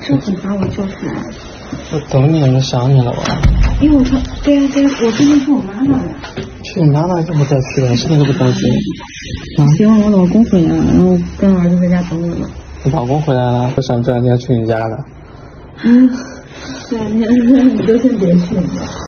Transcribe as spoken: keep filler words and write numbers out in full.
就很把我救出来。 我等你，我想你了我。 因为我说对呀对呀，我最近去我妈那了。 去你妈那就不再去了，现在都不着急。 啊，希望我老公回来了，然后跟儿子在家等我呢。 你老公回来了，我想这两天去你家了。 嗯，这两天你都先别去。